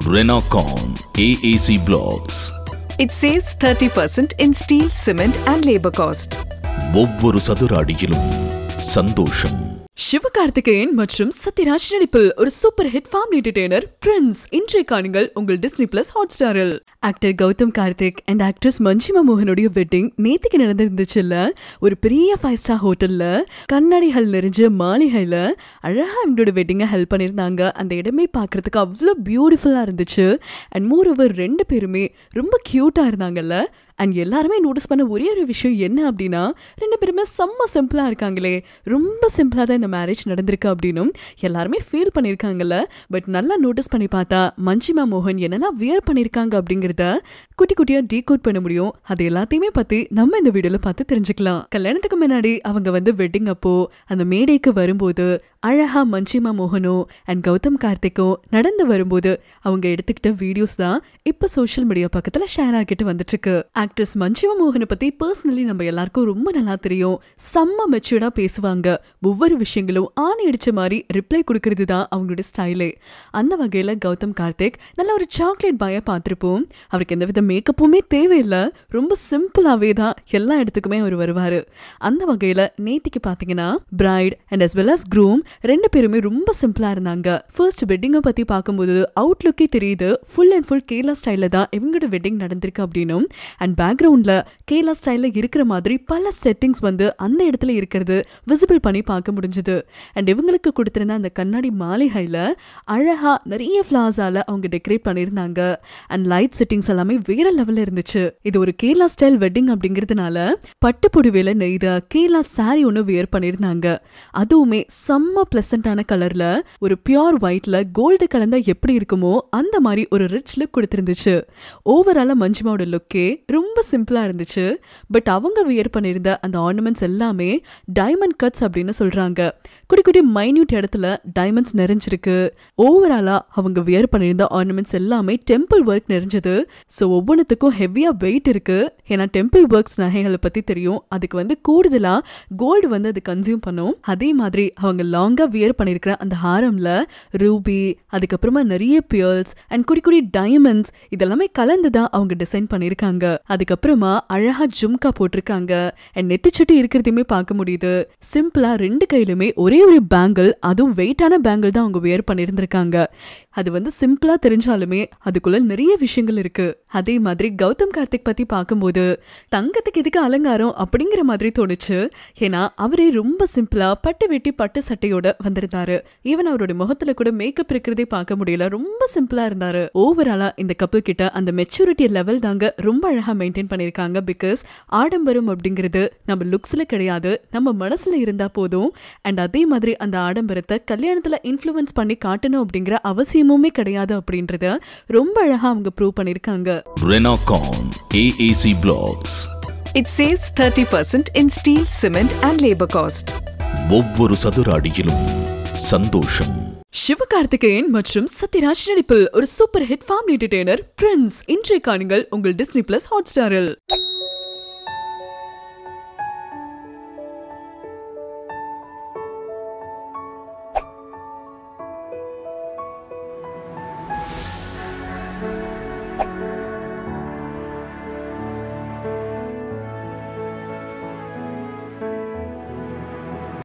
Renacon AAC Blocks. It saves 30% in steel, cement and labor cost. ஒவ்வொரு சதுர அடியிலும் சந்தோஷம். சிவகார்த்திகேயன் மற்றும் சத்யராஜ் நடிப்பில் ஒரு super hit family entertainer Prince இன்றைய காணுங்கள் உங்கள் டிஸ்னி பிளஸ் ஹாட்ஸ்டாரில். Actor Gautham Karthik and actress Manjima மோகனுடைய வெட்டிங் நேத்திக்கு நடந்திருந்துச்சுல்ல. ஒரு பெரிய 5 ஸ்டார் ஹோட்டல்ல கண்ணாடிகள் நிறைஞ்ச மாளிகையில அழகா அவங்களோட வெட்டிங்கை ஹெல்ப் பண்ணியிருந்தாங்க. அந்த இடமே பார்க்கறதுக்கு அவ்வளோ பியூட்டிஃபுல்லா இருந்துச்சு. அண்ட் மோர் ஓவர் 2 பேருமே ரொம்ப கியூட்டா இருந்தாங்கல்ல. அண்ட் எல்லாருமே நோட்டீஸ் பண்ண ஒரே ஒரு விஷயம் என்ன அப்படின்னா, 2 பேருமே செம்ம சிம்பிளா இருக்காங்களே, ரொம்ப சிம்பிளா தான் இந்த மேரேஜ் நடந்திருக்கு அப்படின்னும் எல்லாருமே ஃபீல் பண்ணியிருக்காங்கல்ல. பட் நல்லா நோட்டீஸ் பண்ணி பார்த்தா மஞ்சிமா மோகன் என்னெல்லாம் வியர் பண்ணியிருக்காங்க அப்படிங்கிறத குட்டி குட்டியா டீகோட் பண்ண முடியும். அது எல்லாத்தையுமே பத்தி நம்ம இந்த வீடியோல பார்த்து தெரிஞ்சுக்கலாம். கல்யாணத்துக்கு முன்னாடி அவங்க வெட்டிங் அப்போ அந்த மேடைக்கு வரும்போது அழகா மஞ்சிமா மோகனோ அண்ட் கௌதம் கார்த்திக்கோ நடந்து வரும்போது அவங்க எடுத்துக்கிட்ட வீடியோஸ் தான் இப்ப சோஷியல் மீடியா பக்கத்துல ஷேர் ஆகிட்டு வந்துட்டு இருக்கு. ஆக்ட்ரஸ் மஞ்சிமா மோகனை பத்தி பர்சனலி நம்ம எல்லாருக்கும் ரொம்ப நல்லா தெரியும். செம்ம மெச்சூர்டா பேசுவாங்க. ஒவ்வொரு விஷயங்களும் ஆணி அடிச்ச மாதிரி ரிப்ளை கொடுக்கறது தான் அவங்களோட ஸ்டைலே. அந்த வகையில கௌதம் கார்த்திக் நல்ல ஒரு சாக்லேட் பாய பார்த்திருப்போம். அவருக்கு எந்தவித மேக்கப்புமே தேவையில்லை, ரொம்ப சிம்பிளாவே தான் எல்லா இடத்துக்குமே அவர் வருவாரு. அந்த வகையில நேத்திக்கு பாத்தீங்கன்னா bride and as well as groom 2 பேருமே ரொம்ப சிம்பிளா இருந்தாங்க. ஃபர்ஸ்ட் வெட்டிங்கை பத்தி பார்க்கும்போது அவுட்லுக்கே தெரியுது ஃபுல் அண்ட் ஃபுல் கேரளா ஸ்டைல தான் இவங்களோட வெட்டிங் நடந்திருக்கு அப்படின்னும். அண்ட் பேக்ரவுண்ட்ல கேரளா ஸ்டைல்ல இருக்கிற மாதிரி பல செட்டிங்ஸ் அந்த இடத்துல இருக்கிறது விசிபிள் பண்ணி பார்க்க முடிஞ்சது. அண்ட் இவங்களுக்கு கொடுத்திருந்த அந்த கண்ணாடி மாளிகையில அழகா நிறைய ஃபிளார்ஸால அவங்க டெக்கரேட் பண்ணியிருந்தாங்க. அண்ட் லைட் செட்டிங்ஸ் எல்லாமே வேற லெவல்ல இருந்துச்சு. இது ஒரு கேரளா ஸ்டைல் வெட்டிங் அப்படிங்கிறதுனால பட்டு புடவையில நெய்த கேரளா சாரி ஒன்று வியர் பண்ணியிருந்தாங்க. அதுவுமே செம்ம பிளசண்டான கலர்ல ஒரு பியூர் ஒயிட்ல கோல்டு கலந்தா எப்படி இருக்குமோ அந்த மாதிரி ஒரு ரிச் லுக் கொடுத்திருந்துச்சு. ஓவராலா மஞ்சிமாவோட லுக்கே ரொம்ப சிம்பிளா இருந்துச்சு. பட் அவங்க வியர் பண்ணியிருந்த அந்த ஆர்னமெண்ட்ஸ் எல்லாமே டைமண்ட் கட்ஸ் அப்படின்னு சொல்றாங்க. குட்டி குட்டி மைன்யூட் இடத்துல டைமண்ட்ஸ் நிறைஞ்சிருக்கு. ஓவராலா அவங்க வியர் பண்ணியிருந்த ஆர்னமெண்ட்ஸ் எல்லாமே டெம்பிள் ஒர்க் நிறைஞ்சது. ஸோ ஒவ்வொன்றுத்துக்கும் ஹெவியா வெயிட் இருக்கு. ஏன்னா டெம்பிள் ஒர்க்ஸ் நகைகளை பத்தி தெரியும். அதுக்கு கூடுதலா கோல்டு அது கன்சியூம் பண்ணும். அதே மாதிரி அவங்க லாங்கா வியர் பண்ணிருக்கிற அந்த ஹாரம்ல ரூபி, அதுக்கப்புறமா நிறைய பியர்ஸ் அண்ட் குடி குடி டைமண்ட்ஸ் இதெல்லாமே கலந்துதான் அவங்க டிசைன் பண்ணிருக்காங்க. அதுக்கப்புறமா அழகா ஜும்கா போட்டிருக்காங்க. அண்ட் நெத்திச்சுட்டி இருக்கிறதையுமே பார்க்க முடியுது. சிம்பிளா 2 கையிலுமே ஒரே ஒரு பேங்கிள், அதுவும் வெயிட்டான பேங்கிள் தான் அவங்க வியர் பண்ணிருந்திருக்காங்க. அது சிம்பிளா தெரிஞ்சாலுமே அதுக்குள்ள நிறைய விஷயங்கள் இருக்கு. அதே மாதிரி கௌதம் கார்த்திக் பத்தி பார்க்கும்போது தங்கத்துக்கு எதுக்கு அலங்காரம் அப்படிங்கிற மாதிரி தோணுச்சு. ஏன்னா அவரே ரொம்ப சிம்பிளா பட்டு வெட்டி பட்டு சட்டையோட வந்திருந்தாரு. ஈவன் அவருடைய முகத்துல கூட மேக்கப் இருக்கிறதே பார்க்க முடியல, ரொம்ப சிம்பிளா இருந்தாரு. ஓவராலா இந்த கப்பல் கிட்ட அந்த மெச்சூரிட்டி லெவல் தாங்க ரொம்ப அழகா மெயின்டைன் பண்ணிருக்காங்க. பிகாஸ் ஆடம்பரம் அப்படிங்கிறது நம்ம லுக்ஸ்ல கிடையாது, நம்ம மனசுல இருந்தா போதும். அண்ட் அதே மாதிரி அந்த ஆடம்பரத்தை கல்யாணத்துல இன்ஃப்ளூயன்ஸ் பண்ணி காட்டணும் அப்படிங்கிற அவசியமுமே கிடையாது அப்படின்றத ரொம்ப அழகா அவங்க ப்ரூவ் பண்ணிருக்காங்க. Renacon AAC Blocks. It saves 30% in steel, cement and labor cost. ஒவ்வொரு சதுர அடியிலும் சந்தோஷம். சிவகார்த்திகேயன் மற்றும் சத்யராஜ் நடிப்பில் ஒரு super hit family entertainer Prince இன்றைய காணுங்கள் உங்கள் டிஸ்னி பிளஸ் ஹாட்ஸ்டாரில்.